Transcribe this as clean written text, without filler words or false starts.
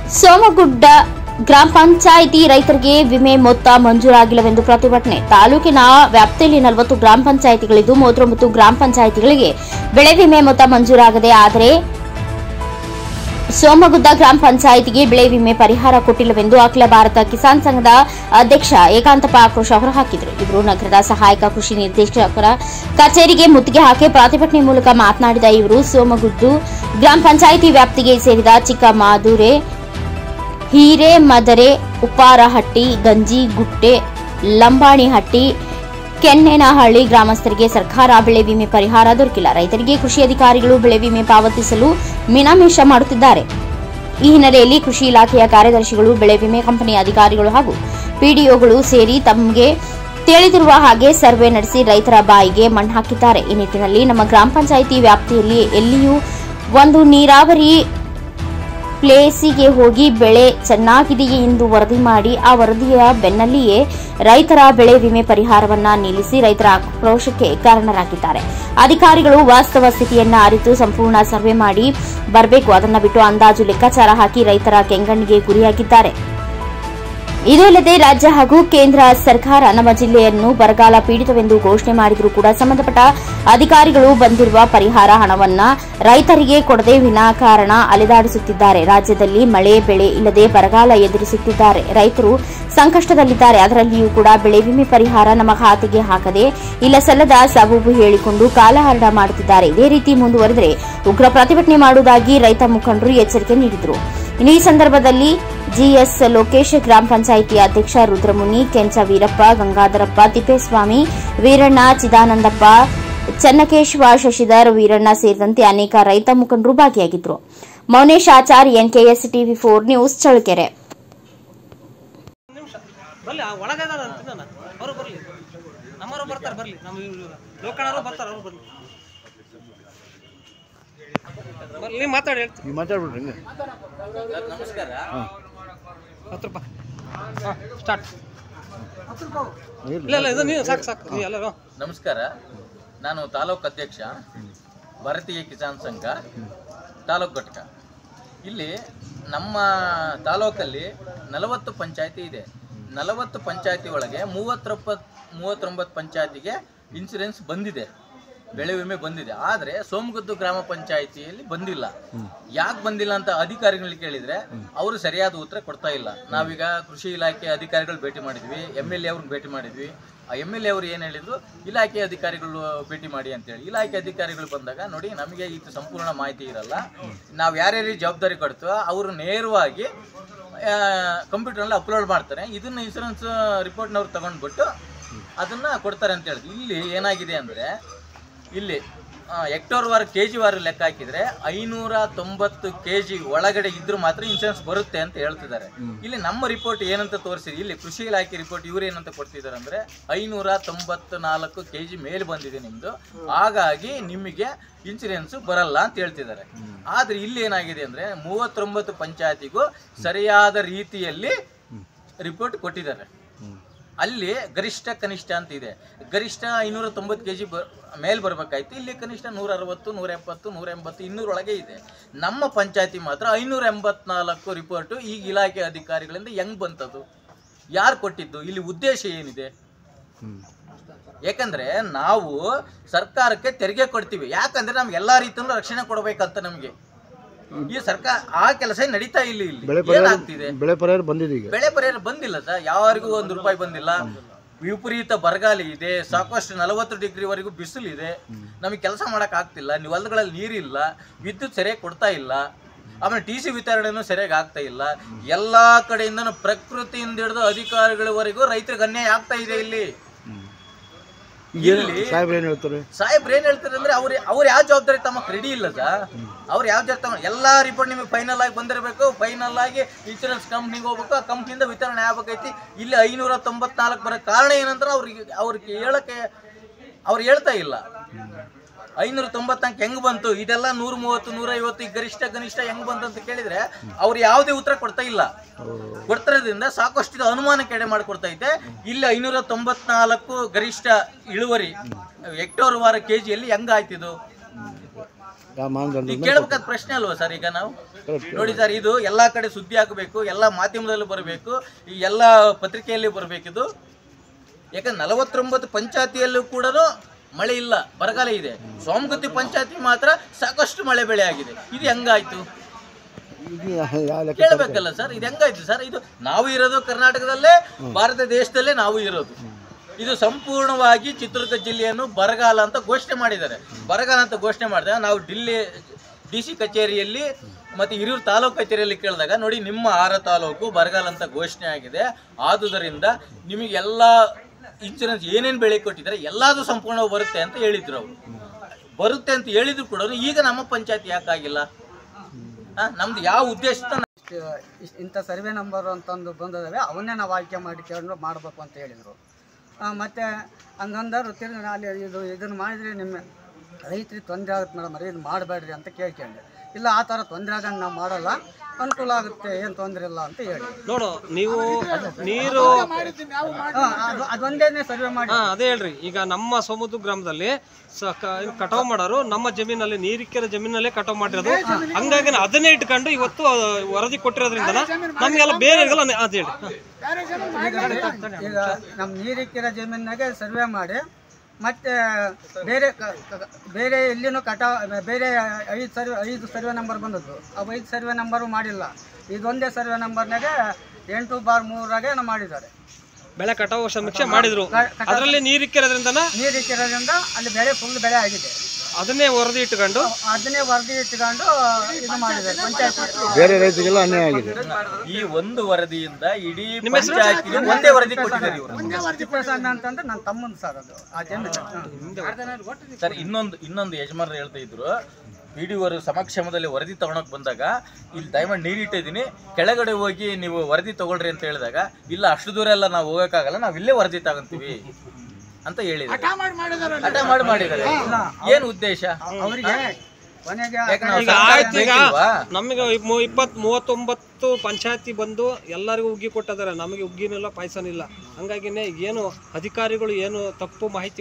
ಸೋಮಗುಡ್ಡ ಗ್ರಾಮ ಪಂಚಾಯಿತಿ ರೈತರಿಗೆ ವಿಮೆ ಮೊತ್ತ ಮಂಜೂರಾಗಿಲ್ಲವೆಂದು ಪ್ರತಿಭಟನೆ. ತಾಲೂಕಿನ ವ್ಯಾಪ್ತಿಯಲ್ಲಿ 40 ಗ್ರಾಮ ಪಂಚಾಯಿತಿಗಳಿದ್ದು 39 ಗ್ರಾಮ ಪಂಚಾಯಿತಿಗಳಿಗೆ ಬೆಳೆ ವಿಮೆ ಮೊತ್ತ ಮಂಜೂರಾಗದೆ, ಆದರೆ ಸೋಮಗುಡ್ಡ ಗ್ರಾಮ ಪಂಚಾಯಿತಿಗೆ ಬೆಳೆ ವಿಮೆ ಪರಿಹಾರ ಕೊಟ್ಟಿಲ್ಲವೆಂದು ಅಖಿಲ ಭಾರತ ಕಿಸಾನ್ ಸಂಘದ ಅಧ್ಯಕ್ಷ ಏಕಾಂತಪ್ಪ ಆಕ್ರೋಶ ಹೊರಹಾಕಿದರು. ಇವರು ನಗರದ ಸಹಾಯಕ ಕೃಷಿ ನಿರ್ದೇಶಕರ ಕಚೇರಿಗೆ ಮುತ್ತಿಗೆ ಹಾಕಿ ಪ್ರತಿಭಟನೆ ಮೂಲಕ ಮಾತನಾಡಿದ ಇವರು, ಸೋಮಗುಡ್ಡು ಗ್ರಾಮ ಪಂಚಾಯಿತಿ ವ್ಯಾಪ್ತಿಗೆ ಸೇರಿದ ಚಿಕ್ಕಮಾದುರೆ, ಹಿರೇಮದರೆ, ಉಪ್ಪಾರಹಟ್ಟಿ, ಗಂಜಿಗುಟ್ಟೆ, ಲಂಬಾಣಿಹಟ್ಟಿ, ಕೆನ್ನೇನಹಳ್ಳಿ ಗ್ರಾಮಸ್ಥರಿಗೆ ಸರ್ಕಾರ ಬೆಳೆ ವಿಮೆ ಪರಿಹಾರ ದೊರಕಿಲ್ಲ. ರೈತರಿಗೆ ಕೃಷಿ ಅಧಿಕಾರಿಗಳು ಬೆಳೆ ವಿಮೆ ಪಾವತಿಸಲು ಮೀನಾಮೇಷ ಮಾಡುತ್ತಿದ್ದಾರೆ. ಈ ಹಿನ್ನೆಲೆಯಲ್ಲಿ ಕೃಷಿ ಇಲಾಖೆಯ ಕಾರ್ಯದರ್ಶಿಗಳು, ಬೆಳೆ ವಿಮೆ ಕಂಪನಿಯ ಅಧಿಕಾರಿಗಳು ಹಾಗೂ ಪಿಡಿಒಗಳು ಸೇರಿ ತಮಗೆ ತಿಳಿದಿರುವ ಹಾಗೆ ಸರ್ವೆ ನಡೆಸಿ ರೈತರ ಬಾಯಿಗೆ ಮಣ್ಣು ಹಾಕಿದ್ದಾರೆ. ಈ ನಿಟ್ಟಿನಲ್ಲಿ ನಮ್ಮ ಗ್ರಾಮ ಪಂಚಾಯಿತಿ ವ್ಯಾಪ್ತಿಯಲ್ಲಿ ಎಲ್ಲಿಯೂ ಒಂದು ನೀರಾವರಿ ಪ್ಲೇಸಿಗೆ ಹೋಗಿ ಬೆಳೆ ಚೆನ್ನಾಗಿದೆಯೇ ಎಂದು ವರದಿ ಮಾಡಿ ಆ ವರದಿಯ ಬೆನ್ನಲ್ಲಿಯೇ ರೈತರ ಬೆಳೆ ವಿಮೆ ಪರಿಹಾರವನ್ನ ನಿಲ್ಲಿಸಿ ರೈತರ ಆಕ್ರೋಶಕ್ಕೆ ಕಾರಣರಾಗಿದ್ದಾರೆ. ಅಧಿಕಾರಿಗಳು ವಾಸ್ತವ ಸ್ಥಿತಿಯನ್ನ ಅರಿತು ಸಂಪೂರ್ಣ ಸರ್ವೆ ಮಾಡಿ ಬರಬೇಕು. ಅದನ್ನ ಬಿಟ್ಟು ಅಂದಾಜು ಲೆಕ್ಕಾಚಾರ ಹಾಕಿ ರೈತರ ಕೆಂಗಣ್ಣಿಗೆ ಗುರಿಯಾಗಿದ್ದಾರೆ. ಇದೂ ಅಲ್ಲದೆ ರಾಜ್ಯ ಹಾಗೂ ಕೇಂದ್ರ ಸರ್ಕಾರ ನಮ್ಮ ಜಿಲ್ಲೆಯನ್ನು ಬರಗಾಲ ಪೀಡಿತವೆಂದು ಘೋಷಣೆ ಮಾಡಿದರೂ ಕೂಡ ಸಂಬಂಧಪಟ್ಟ ಅಧಿಕಾರಿಗಳು ಬಂದಿರುವ ಪರಿಹಾರ ಹಣವನ್ನ ರೈತರಿಗೆ ಕೊಡದೆ ವಿನಾಕಾರಣ ಅಲೆದಾಡಿಸುತ್ತಿದ್ದಾರೆ. ರಾಜ್ಯದಲ್ಲಿ ಮಳೆ ಬೆಳೆ ಇಲ್ಲದೆ ಬರಗಾಲ ಎದುರಿಸುತ್ತಿದ್ದಾರೆ. ರೈತರು ಸಂಕಷ್ಟದಲ್ಲಿದ್ದಾರೆ. ಅದರಲ್ಲಿಯೂ ಕೂಡ ಬೆಳೆ ವಿಮೆ ಪರಿಹಾರ ನಮ್ಮ ಖಾತೆಗೆ ಹಾಕದೆ ಇಲ್ಲ ಸಲ್ಲದ ಸಬೂಬು ಹೇಳಿಕೊಂಡು ಕಾಲಹರಣ ಮಾಡುತ್ತಿದ್ದಾರೆ. ಇದೇ ರೀತಿ ಮುಂದುವರೆದರೆ ಉಗ್ರ ಪ್ರತಿಭಟನೆ ಮಾಡುವುದಾಗಿ ರೈತ ಮುಖಂಡರು ಎಚ್ಚರಿಕೆ ನೀಡಿದರು. ಇನ್ನು ಈ ಸಂದರ್ಭದಲ್ಲಿ ಜಿಎಸ್ ಲೋಕೇಶ್, ಗ್ರಾಮ ಪಂಚಾಯಿತಿ ಅಧ್ಯಕ್ಷ ರುದ್ರಮುನಿ, ಕೆಂಚ ವೀರಪ್ಪ, ಗಂಗಾಧರಪ್ಪ, ತಿಪ್ಪೇಸ್ವಾಮಿ, ವೀರಣ್ಣ, ಚಿದಾನಂದಪ್ಪ, ಚನ್ನಕೇಶವ, ಶಶಿಧರ್, ವೀರಣ್ಣ ಸೇರಿದಂತೆ ಅನೇಕ ರೈತ ಮುಖಂಡರು ಭಾಗಿಯಾಗಿದ್ದರು. Mounesh Achar, NKS TV4 news, Challakere. ನಮಸ್ಕಾರ. ನಮಸ್ಕಾರ. ನಾನು ತಾಲೂಕು ಅಧ್ಯಕ್ಷ, ಭಾರತೀಯ ಕಿಸಾನ್ ಸಂಘ ತಾಲೂಕು ಘಟಕ. ಇಲ್ಲಿ ನಮ್ಮ ತಾಲೂಕಲ್ಲಿ 40 ಪಂಚಾಯತಿ ಇದೆ. 40 ಪಂಚಾಯತಿ ಒಳಗೆ 39 ಪಂಚಾಯತಿಗೆ ಇನ್ಸೂರೆನ್ಸ್ ಬಂದಿದೆ, ಬೆಳೆ ವಿಮೆ ಬಂದಿದೆ. ಆದರೆ ಸೋಮಗುದ್ದು ಗ್ರಾಮ ಪಂಚಾಯಿತಿಯಲ್ಲಿ ಬಂದಿಲ್ಲ. ಯಾಕೆ ಬಂದಿಲ್ಲ ಅಂತ ಅಧಿಕಾರಿಗಳಿಗೆ ಕೇಳಿದರೆ ಅವರು ಸರಿಯಾದ ಉತ್ತರ ಕೊಡ್ತಾ ಇಲ್ಲ. ನಾವೀಗ ಕೃಷಿ ಇಲಾಖೆ ಅಧಿಕಾರಿಗಳು ಭೇಟಿ ಮಾಡಿದ್ವಿ, MLA ಅವ್ರನ್ನ ಭೇಟಿ ಮಾಡಿದ್ವಿ. ಆ MLA ಅವರು ಏನು ಹೇಳಿದ್ರು, ಇಲಾಖೆ ಅಧಿಕಾರಿಗಳು ಭೇಟಿ ಮಾಡಿ ಅಂತೇಳಿ. ಇಲಾಖೆ ಅಧಿಕಾರಿಗಳು ಬಂದಾಗ ನೋಡಿ, ನಮಗೆ ಇದು ಸಂಪೂರ್ಣ ಮಾಹಿತಿ ಇರಲ್ಲ. ನಾವು ಯಾರ್ಯಾರಿಗೆ ಜವಾಬ್ದಾರಿ ಕೊಡ್ತೀವೋ ಅವರು ನೇರವಾಗಿ ಕಂಪ್ಯೂಟರ್ನಲ್ಲಿ ಅಪ್ಲೋಡ್ ಮಾಡ್ತಾರೆ. ಇದನ್ನು ಇನ್ಶೂರೆನ್ಸ್ ರಿಪೋರ್ಟ್ನವ್ರು ತಗೊಂಡ್ಬಿಟ್ಟು ಅದನ್ನು ಕೊಡ್ತಾರೆ ಅಂತ ಹೇಳಿದ್ರು. ಇಲ್ಲಿ ಏನಾಗಿದೆ ಅಂದರೆ, ಇಲ್ಲಿ ಹೆಕ್ಟೋರ್ ವಾರ KG ವಾರ ಲೆಕ್ಕ ಹಾಕಿದರೆ 590 kg ಒಳಗಡೆ ಇದ್ರೂ ಮಾತ್ರ ಇನ್ಶೂರೆನ್ಸ್ ಬರುತ್ತೆ ಅಂತ ಹೇಳ್ತಿದ್ದಾರೆ. ಇಲ್ಲಿ ನಮ್ಮ ರಿಪೋರ್ಟ್ ಏನಂತ ತೋರಿಸಿದೆ, ಇಲ್ಲಿ ಕೃಷಿ ಇಲಾಖೆ ರಿಪೋರ್ಟ್ ಇವ್ರು ಏನಂತ ಕೊಡ್ತಿದ್ದಾರೆ ಅಂದರೆ 594 kg ಮೇಲೆ ಬಂದಿದೆ ನಿಮ್ಮದು, ಹಾಗಾಗಿ ನಿಮಗೆ ಇನ್ಶೂರೆನ್ಸ್ ಬರಲ್ಲ ಅಂತ ಹೇಳ್ತಿದ್ದಾರೆ. ಆದರೆ ಇಲ್ಲಿ ಏನಾಗಿದೆ ಅಂದರೆ 39 ಪಂಚಾಯತಿಗೂ ಸರಿಯಾದ ರೀತಿಯಲ್ಲಿ ರಿಪೋರ್ಟ್ ಕೊಟ್ಟಿದ್ದಾರೆ. ಅಲ್ಲಿ ಗರಿಷ್ಠ ಕನಿಷ್ಠ ಅಂತ ಇದೆ. ಗರಿಷ್ಠ 590 kg ಮೇಲೆ ಬರಬೇಕಾಯ್ತು, ಇಲ್ಲಿ ಕನಿಷ್ಠ 160, 170, 180, 200 ಒಳಗೆ ಇದೆ. ನಮ್ಮ ಪಂಚಾಯತಿ ಮಾತ್ರ 584 ರಿಪೋರ್ಟು ಈಗ ಇಲಾಖೆ ಅಧಿಕಾರಿಗಳಿಂದ ಹೆಂಗ್ ಬಂತದ್ದು, ಯಾರು ಕೊಟ್ಟಿದ್ದು, ಇಲ್ಲಿ ಉದ್ದೇಶ ಏನಿದೆ? ಯಾಕಂದ್ರೆ ನಾವು ಸರ್ಕಾರಕ್ಕೆ ತೆರಿಗೆ ಕೊಡ್ತೀವಿ, ಯಾಕಂದ್ರೆ ನಮ್ಗೆ ಎಲ್ಲಾ ರೀತಿಯಲ್ಲೂ ರಕ್ಷಣೆ ಕೊಡಬೇಕಂತ ನಮಗೆ. ಈ ಸರ್ಕಾರ ಆ ಕೆಲಸ ನಡೀತಾ ಇಲ್ಲ. ಇಲ್ಲಿ ಏನಾಗ್ತಿದೆ, ಬೆಳೆ ಪರಿಹಾರ ಬಂದಿದೆ. ಬೆಳೆ ಪರಿಹಾರ ಬಂದಿಲ್ಲ ಸರ್, ಯಾರಿಗೂ ₹1 ಬಂದಿಲ್ಲ. ವಿಪರೀತ ಬರಗಾಲ ಇದೆ, ಸಾಕಷ್ಟು 40 ಡಿಗ್ರಿವರೆಗೂ ಬಿಸಿಲು ಇದೆ, ನಮಗೆ ಕೆಲಸ ಮಾಡಕ್ ಆಗ್ತಿಲ್ಲ. ನೀವು ಹೊಲಗಳಲ್ಲಿ ನೀರಿಲ್ಲ, ವಿದ್ಯುತ್ ಸರಿಯಾಗಿ ಕೊಡ್ತಾ ಇಲ್ಲ, ಆಮೇಲೆ TC ವಿತರಣೆನೂ ಸರಿಯಾಗಿ ಆಗ್ತಾ ಇಲ್ಲ. ಎಲ್ಲಾ ಕಡೆಯಿಂದನೂ ಪ್ರಕೃತಿಯಿಂದ ಹಿಡಿದು ಅಧಿಕಾರಿಗಳವರೆಗೂ ರೈತರಿಗೆ ಅನ್ಯಾಯ ಆಗ್ತಾ ಇದೆ. ಇಲ್ಲಿ ಸಾಹೇಬ್ರು ಏನ್ ಹೇಳ್ತಾರೆ ಅಂದ್ರೆ, ಅವ್ರು ಯಾವ ಜವಾಬ್ದಾರಿ ತಮ್ಮ ರೆಡಿ ಇಲ್ಲ ಸರ್. ಅವ್ರು ಯಾವ ಜವಾಬ್ದಾರಿ, ಎಲ್ಲಾ ರಿಪೋರ್ಟ್ ನಿಮಗೆ ಫೈನಲ್ ಆಗಿ ಬಂದಿರಬೇಕು, ಫೈನಲ್ ಆಗಿ ಇನ್ಶೂರೆನ್ಸ್ ಕಂಪ್ನಿಗೆ ಹೋಗ್ಬೇಕು, ಆ ಕಂಪ್ನಿಯಿಂದ ವಿತರಣೆ ಆಗ್ಬೇಕೈತಿ. ಇಲ್ಲಿ 594 ಬರೋ ಕಾರಣ ಏನಂದ್ರೆ ಅವ್ರಿಗೆ ಹೇಳಕ್ಕೆ ಅವ್ರು ಹೇಳ್ತಾ ಇಲ್ಲ. 590 ಅಂಕ ಹೆಂಗ್ ಬಂತು, ಇದೆಲ್ಲ 130, 150 ಗರಿಷ್ಠ ಕನಿಷ್ಠ ಹೆಂಗ್ ಬಂತು ಅಂತ ಕೇಳಿದ್ರೆ ಅವ್ರು ಯಾವುದೇ ಉತ್ತರ ಕೊಡ್ತಾ ಇಲ್ಲ. ಕೊಡ್ತಿರೋದ್ರಿಂದ ಸಾಕಷ್ಟು ಅನುಮಾನಕ್ಕೆ ಎಡೆ ಮಾಡಿಕೊಡ್ತಾ ಇದೆ. ಇಲ್ಲಿ 594 ಗರಿಷ್ಠ ಇಳುವರಿ ಹೆಕ್ಟೋರ್ ವಾರ KGಯಲ್ಲಿ ಹೆಂಗಾಯ್ತಿದು? ಈಗ ಕೇಳಬೇಕಾದ ಪ್ರಶ್ನೆ ಅಲ್ವಾ ಸರ್? ಈಗ ನಾವು ನೋಡಿ ಸರ್, ಇದು ಎಲ್ಲಾ ಕಡೆ ಸುದ್ದಿ ಆಗಬೇಕು, ಎಲ್ಲಾ ಮಾಧ್ಯಮದಲ್ಲೂ ಬರಬೇಕು, ಈ ಎಲ್ಲಾ ಪತ್ರಿಕೆಯಲ್ಲಿ ಬರಬೇಕಿದು. ಯಾಕಂದ್ರೆ 49 ಪಂಚಾಯತಿಯಲ್ಲೂ ಕೂಡ ಮಳೆ ಇಲ್ಲ, ಬರಗಾಲ ಇದೆ. ಸೋಮಗುತ್ತಿ ಪಂಚಾಯತಿ ಮಾತ್ರ ಸಾಕಷ್ಟು ಮಳೆ ಬೆಳೆ ಆಗಿದೆ. ಇದು ಹೆಂಗಾಯ್ತು ಕೇಳಬೇಕಲ್ಲ ಸರ್? ಇದು ಹೆಂಗಾಯ್ತು ಸರ್? ಇದು ನಾವು ಇರೋದು ಕರ್ನಾಟಕದಲ್ಲೇ, ಭಾರತ ದೇಶದಲ್ಲೇ ನಾವು ಇರೋದು. ಇದು ಸಂಪೂರ್ಣವಾಗಿ ಚಿತ್ರದುರ್ಗ ಜಿಲ್ಲೆಯನ್ನು ಬರಗಾಲ ಅಂತ ಘೋಷಣೆ ಮಾಡಿದ್ದಾರೆ. ಬರಗಾಲ ಅಂತ ಘೋಷಣೆ ಮಾಡಿದಾಗ ನಾವು DC ಕಚೇರಿಯಲ್ಲಿ ಮತ್ತು ಹಿರಿಯೂರು ತಾಲೂಕು ಕಚೇರಿಯಲ್ಲಿ ಕೇಳಿದಾಗ, ನೋಡಿ ನಿಮ್ಮ 6 ತಾಲೂಕು ಬರಗಾಲ ಅಂತ ಘೋಷಣೆ ಆಗಿದೆ, ಆದುದರಿಂದ ನಿಮಗೆಲ್ಲ ಇನ್ಶೂರೆನ್ಸ್ ಏನೇನು ಬೆಳೆ ಕೊಟ್ಟಿದ್ದಾರೆ ಎಲ್ಲದೂ ಸಂಪೂರ್ಣವಾಗಿ ಬರುತ್ತೆ ಅಂತ ಹೇಳಿದ್ರು. ಅವರು ಬರುತ್ತೆ ಅಂತ ಹೇಳಿದ್ರು ಕೂಡ ಈಗ ನಮ್ಮ ಪಂಚಾಯತ್ ಯಾಕಾಗಿಲ್ಲ? ನಮ್ದು ಯಾವ ಉದ್ದೇಶ? ಇಂಥ ಸರ್ವೆ ನಂಬರ್ ಅಂತಂದು ಬಂದಿದ್ದಾವೆ, ಅವನ್ನೇ ನಾವು ಆಯ್ಕೆ ಮಾಡಿಕೊಂಡು ಮಾಡಬೇಕು ಅಂತ ಹೇಳಿದರು. ಮತ್ತು ಹಂಗಂದರು ತಿರ್ಗಿ ಅಲ್ಲಿ ಇದನ್ನು ಮಾಡಿದರೆ ನಿಮ್ಮ ರೈತರಿಗೆ ತೊಂದರೆ ಆಗುತ್ತೆ ಮೇಡಮ್, ಇದು ಮಾಡಬೇಡ್ರಿ ಅಂತ ಕೇಳ್ಕೊಂಡೆ. ಇಲ್ಲ, ಆ ಥರ ತೊಂದರೆ ಆಗಂಗೆ ನಾವು ಮಾಡಲ್ಲ, ಅನುಕೂಲ ಆಗುತ್ತೆ, ಏನು ತೊಂದರೆ ಇಲ್ಲ ಅಂತ ಹೇಳಿ. ನೋಡು, ನೀವು ನೀರು ಅದೊಂದೇ ಸರ್ವೆ ಮಾಡಿ. ಅದೇ ಹೇಳ್ರಿ, ಈಗ ನಮ್ಮ ಸೋಮುದು ಗ್ರಾಮದಲ್ಲಿ ಕಟಾವು ಮಾಡೋರು ನಮ್ಮ ಜಮೀನಲ್ಲಿ, ನೀರಿಕ್ಕಿರೋ ಜಮೀನಲ್ಲೇ ಕಟಾವು ಮಾಡಿರೋದು. ಹಂಗಾಗಿ ಅದನ್ನೇ ಇಟ್ಕೊಂಡು ಇವತ್ತು ವರದಿ ಕೊಟ್ಟಿರೋದ್ರಿಂದ ನಮಗೆಲ್ಲ ಬೇರೆಲ್ಲ ಅದು ಹೇಳಿ. ಈಗ ನಮ್ಮ ನೀರಿಕ್ಕಿರೋ ಜಮೀನಾಗೆ ಸರ್ವೆ ಮಾಡಿ, ಮತ್ತು ಬೇರೆ ಎಲ್ಲಿನೂ ಬೇರೆ 5 ಸರ್ವೆ ನಂಬರ್ ಬಂದದ್ದು. ಅವು 5 ಸರ್ವೆ ನಂಬರು ಮಾಡಿಲ್ಲ. ಇದೊಂದೇ ಸರ್ವೆ ನಂಬರ್ನಾಗೆ 8/3 ಮಾಡಿದ್ದಾರೆ. ಬೆಳೆ ಕಟಾವು ಸಮೀಕ್ಷೆ ಮಾಡಿದ್ರು, ಅದರಲ್ಲಿ ನೀರಿಕ್ಕಿರೋದ್ರಿಂದ ಅಲ್ಲಿ ಬೆಳೆ ಫುಲ್ ಬೆಳೆ ಆಗಿದೆ. ಅದನ್ನೇ ವರದಿ ಇಟ್ಕೊಂಡು ಇದು ಮಾಡಿದ್ದಾರೆ ಪಂಚಾಯತ್. ಬೇರೆ ರೈತರಿಗೆಲ್ಲ ಅನ್ಯಾಯ ಆಗಿದೆ. ಈ ಒಂದು ವರದಿಯಿಂದ ಇಡೀ ಪಂಚಾಯತಿಗೆ ಒಂದೇ ವರದಿ ಕೊಟ್ಟಿದ್ದಾರೆ ಇವರು. ಅಂತಂದ್ರೆ ನನ್ನ ತಮ್ಮಂದು ಸರ್ ಅದು ಆ ಜಮೀನು. ಸರ್, ಇನ್ನೊಂದು ಯಜಮಾನರು ಹೇಳ್ತಾ ಇದ್ರು, PDO ಸಮಕ್ಷಮದಲ್ಲಿ ವರದಿ ತಗೊಳಕ್ ಬಂದಾಗ, ಇಲ್ಲಿ ದಯಮಾಡಿ ನೀರಿಟ್ಟಿದ್ದೀನಿ, ಕೆಳಗಡೆ ಹೋಗಿ ನೀವು ವರದಿ ತಗೊಳ್ರಿ ಅಂತ ಹೇಳಿದಾಗ, ಇಲ್ಲ ಅಷ್ಟು ದೂರ ಎಲ್ಲ ನಾವು ಹೋಗಕ್ಕಾಗಲ್ಲ, ನಾವು ಇಲ್ಲೇ ವರದಿ ತಗೊಂತೀವಿ ಅಂತ ಹೇಳಿದ್ದಾರೆ. ಹಠ ಮಾಡಿದ್ದಾರೆ. ಏನು ಉದ್ದೇಶ ಅವರಿಗೆ? ಈಗ ಆಯ್ತು, ಈಗ ನಮಗೆ 39 ಪಂಚಾಯತಿ ಬಂದು ಎಲ್ಲರಿಗೂ ಉಗ್ಗಿ ಕೊಟ್ಟಿದ್ದಾರೆ, ನಮಗೆ ಉಗ್ಗಿನಿಲ್ಲ, ಪಾಯಸನಿಲ್ಲ. ಹಂಗಾಗಿನೇ ಏನು ಅಧಿಕಾರಿಗಳು ಏನು ತಪ್ಪು ಮಾಹಿತಿ